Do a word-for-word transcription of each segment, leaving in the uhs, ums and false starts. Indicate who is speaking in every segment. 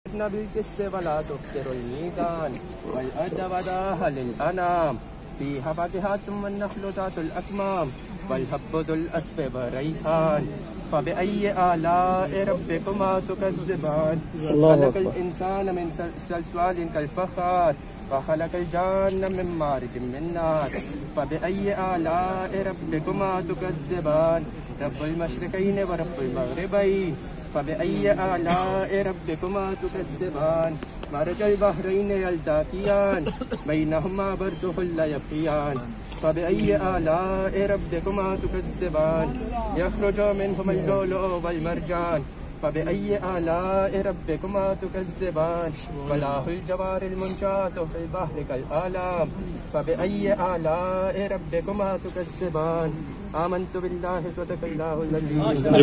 Speaker 1: بالقسط ولا تخسر الميزان والأجود للأنام فيها فاكهة والنخل ذات الأكمام والحب ذو الأسف والريحان فبأي آلاء ربكما تكذبان خلق الإنسان من صلصال كالفخار وخلق الجان من مارج من نار فبأي آلاء ربكما تكذبان رب المشرقين ورب المغربين فبأي آلاء ربكما تكذبان مرج البحرين يلتقيان بينهما برزخ لا يبغيان فبأي آلاء ربكما تكذبان يخرج منهما اللؤلؤ والمرجان فبأي آلاء ربكما تكذبان وله الجوار المنشآت في البحر كالأعلام فبأي آلاء ربكما تكذبان آمنت بالله صدق الله العظيم.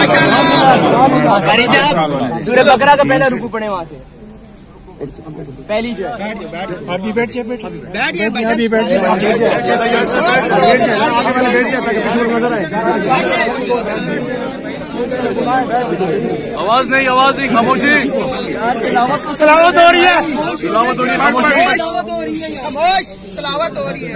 Speaker 2: سورہ بقرہ کا پہلا رکوع پڑھیں وہاں سے پہلی جو ہے ابھی بیٹھ جائے بیٹھ ابھی بیٹھ
Speaker 3: آواز نہیں آواز نہیں خاموشی
Speaker 2: تلاوت ہو رہی ہے
Speaker 3: تلاوت ہو رہی ہے
Speaker 2: خاموش تلاوت ہو رہی ہے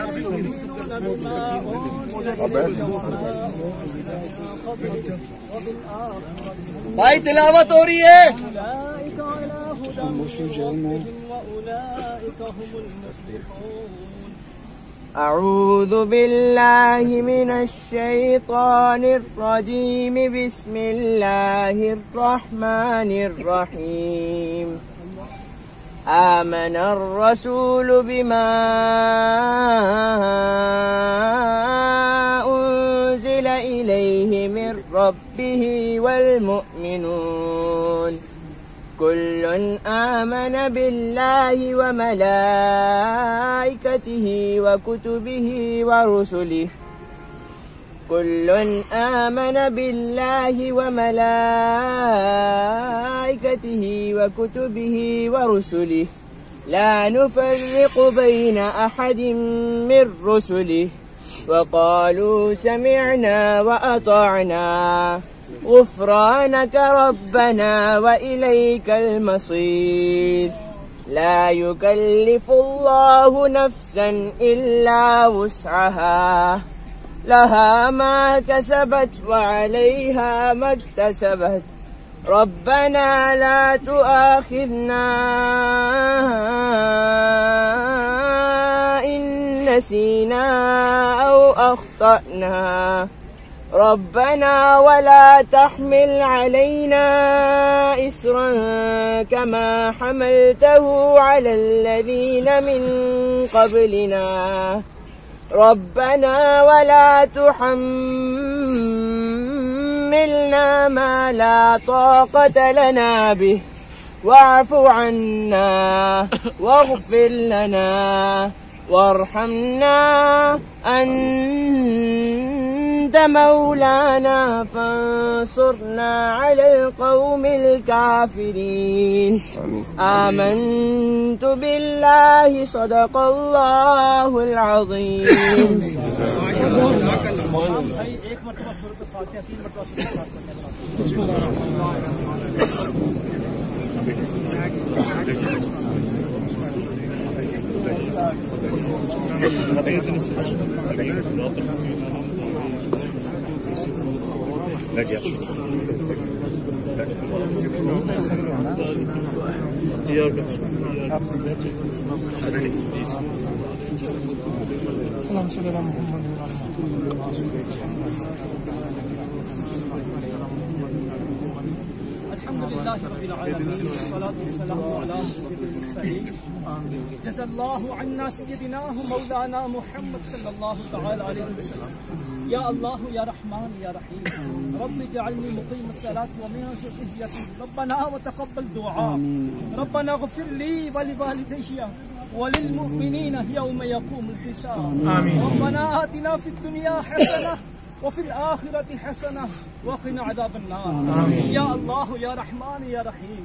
Speaker 2: بھائی تلاوت ہو رہی ہے. أعوذ بالله من الشيطان الرجيم بسم الله الرحمن الرحيم آمن الرسول بما أنزل إليه من ربه والمؤمنون كل آمن بالله وملائكته وكتبه ورسله كل آمن بالله وملائكته وكتبه ورسله لا نفرق بين أحد من رسله وقالوا سمعنا وأطعنا غفرانك ربنا وإليك المصير لا يكلف الله نفسا إلا وسعها لها ما كسبت وعليها ما اكتسبت ربنا لا تؤاخذنا إن نسينا أو أخطأنا ربنا ولا تحمل علينا إصرا كما حملته على الذين من قبلنا ربنا ولا تحملنا ما لا طاقة لنا به واعف عنا واغفر لنا وارحمنا أنت مولانا فانصرنا على القوم الكافرين آمنت بالله صدق الله العظيم.
Speaker 4: اللهم صل على محمد
Speaker 5: الحمد لله رب العالمين والصلاة والسلام على أشرف المرسلين جزا الله عنا سيدنا مولانا محمد صلى الله تعالى عليه وسلم. يا الله يا رحمن يا رحيم رب اجعلني مقيم الصلاة ومن ذريتي ربنا وتقبل دعاء ربنا اغفر لي ولوالدي وللمؤمنين يوم يقوم الحساب. ربنا آتنا في الدنيا حسنة وفي الآخرة حسنة وقنا عذاب النار. آمين. يا الله يا رحمن يا رحيم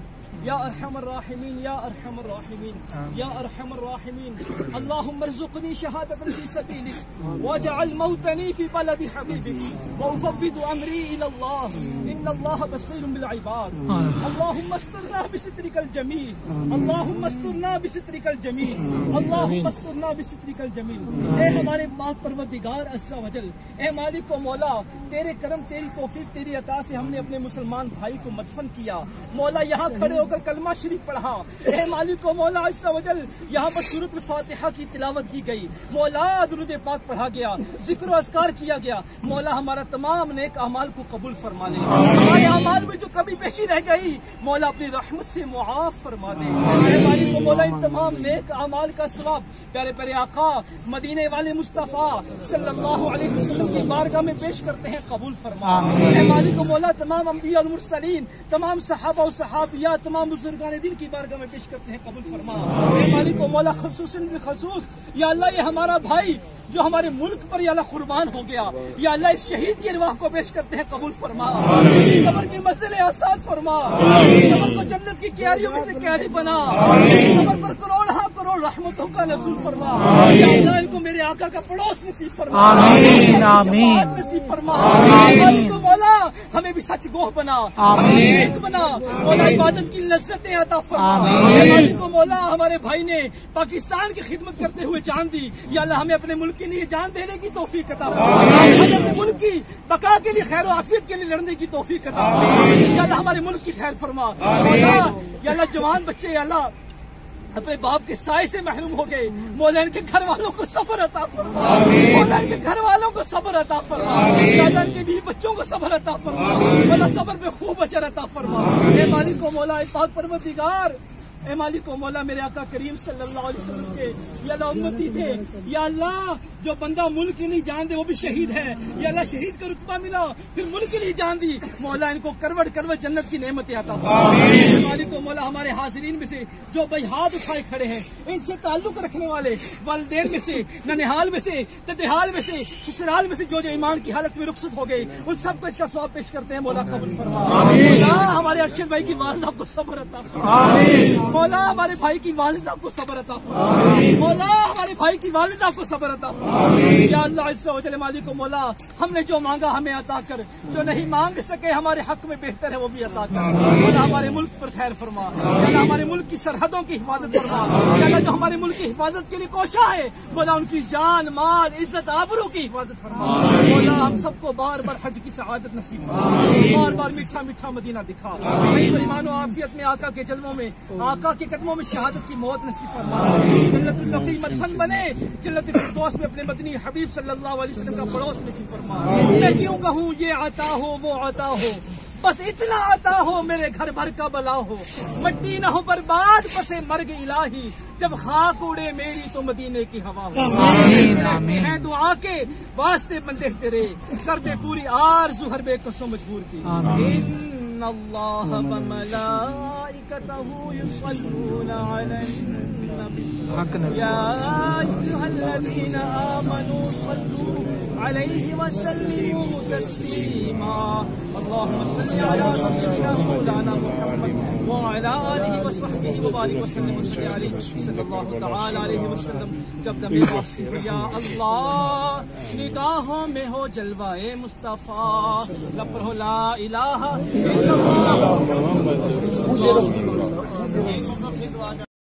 Speaker 5: یا ارحم الراحمین یا ارحم الراحمین یا ارحم الراحمین اللهم ارزقنی شہادۃ فی سبیلک واجعل موتنی فی بلد حبیبک وافوض امری الی اللہ ان اللہ بصیر بالعباد اللهم استرنا بسترک الجمیل اللهم استرنا بسترک الجمیل اللهم استرنا بسترک الجمیل۔ اے ہمارے پاک پروردگار عز و جل، اے مالک و مولا، تیرے کرم تیری توفیق تیری عطا سے ہم نے اپنے مسلمان بھائی کو مدفن کیا مولا، یہاں کھڑے ہو کر کلمہ شریف پڑھا، اے مالک و مولا عز و جل، یہاں پر سورۃ الفاتحہ کی تلاوت کی گئی مولا، درود پاک پڑھا گیا، ذکر و اذکار کیا گیا مولا، ہمارا تمام نیک اعمال کو قبول فرما لے، ہمارے اعمال میں جو کمی پیشی رہ گئی مولا اپنی رحمت سے معاف فرما دے، اے مالک و مولا ان تمام نیک اعمال کا ثواب پیارے پیارے آقا مدینے والے مصطفیٰ صلی اللہ علیہ وسلم کی بارگاہ میں پیش کرتے ہیں، قبول فرما، اے مالک و مولا تمام انبیاء المرسلین، تمام صحابہ و صحابیہ، تمام بزرگان دین کی بارگاہ میں پیش کرتے ہیں، قبول فرما، اے مالک و مولا خصوصاً بالخصوص یا اللہ یہ ہمارا بھائی جو ہمارے ملک پر یا اللہ قربان ہو گیا، یا اللہ اس شہید کی ارواح کو پیش کرتے ہیں، قبول فرما، قبر کی منزل آسان فرما، قبر کو جنت کی کیاریوں میں سے کیاری بنا، قبر پر کروڑ ہاں کروڑ رحمتوں کا نزول فرما، یا اللہ ان کو میرے آقا کا پڑوس نصیب فرما، آمین آمین نصیب فرما، مالک و مولا ہمیں بھی سچ گوہ بنا، ہمیں نیک بنا مولا، عبادت کی لذتیں عطا فرما، مالک و مولا ہمارے بھائی نے پاکستان کی خدمت کرتے ہوئے جان دی، یا اللہ ہمیں اپنے ملک کے لیے جان دینے کی توفیق عطا فرما، اپنے ملک کی بقا کے لیے خیر و عافیت کے لیے لڑنے کی توفیق عطا فرما، یا اللہ ہمارے ملک کی خیر فرما مولا، یا اللہ جوان بچے یا اللہ اپنے باپ کے سائے سے محروم ہو گئے مولا، ان کے گھر والوں کو صبر عطا فرما مولا، ان کے گھر والوں کو صبر عطا فرما، مولا ان کے بیوی بچوں کو صبر عطا فرما مولا، صبر پہ خوب اجر عطا فرما، اے مالک و مولا اے پاک پروردگار، اے مالک و مولا میرے آقا کریم صلی اللہ علیہ وسلم کے یا اللہ امتی تھے، یا اللہ جو بندہ ملک کے لیے جان دے وہ بھی شہید ہے، یا اللہ شہید کا رتبہ ملا پھر ملک کے لیے جان دی مولا، ان کو کروٹ کروٹ جنت کی نعمتیں عطا فرما، اے مالک و مولا ہمارے حاضرین میں سے جو بھائی ہاتھ اٹھائے کھڑے ہیں، ان سے تعلق رکھنے والے والدین میں سے، ننہال میں سے، تتحال میں سے، سسرال میں سے جو جو ایمان کی حالت میں رخصت ہو گئے ان سب کو اس کا ثواب پیش کرتے ہیں مولا، قبول فرما مولا، ہمارے ارشد بھائی کی والدہ کو صبر عطا فرما مولا، ہمارے بھائی کی والدہ کو صبر عطا فرما مولا، ہمارے بھائی کی والدہ کو صبر عطا فرما، یا اللہ عز و جل مالک و مولا ہم نے جو مانگا ہمیں عطا کر، جو نہیں مانگ سکے ہمارے حق میں بہتر ہے وہ بھی عطا کر مولا، ہمارے ملک پر خیر فرما، یا اللہ ہمارے ملک کی سرحدوں کی حفاظت فرما، یا اللہ جو ہمارے ملک کی حفاظت کے لیے کوشاں ہے مولا ان کی جان مال عزت آبرو کی حفاظت فرما مولا، ہم سب کو بار بار حج کی سعادت نصیب فرما، بار بار میٹھا میٹھا مدینہ دکھا، ایمان و عافیت میں آقا کے جلووں میں آقا کے قدموں میں شہادت کی موت نصیب فرما، جنت البقیع مدفن بنے، جنت الفردوس میں اپنے مدنی حبیب صلی اللہ علیہ وسلم کا پڑوس نصیب فرما، میں کیوں کہوں یہ عطا ہو وہ عطا ہو، بس اتنا عطا ہو میرے گھر بھر کا بلا ہو، مٹی نہ ہو برباد پسے مرگ الہی، جب خاک اڑے میری تو مدینے کی ہوا ہو، آمین ہیں دعا کے واسطے بندے تیرے، کر دے پوری آرزو ہر بے قصو مجبور کی، ان اللہ وملائکتہ یصلون علی النبی یا ایھا الذین آمنوا صلوا علیہ وسلموا تسلیما، اللهم صل علی سیدنا مولانا محمد وعلی آلہ وصحبہ وبارک وسلم وصلی علیہ صلی اللہ تعالی علیہ وسلم۔ جب جب واپسی ہو یا اللہ نگاہوں میں ہو جلوہ مصطفیٰ، لب پر ہو لا الہ الا اللہ۔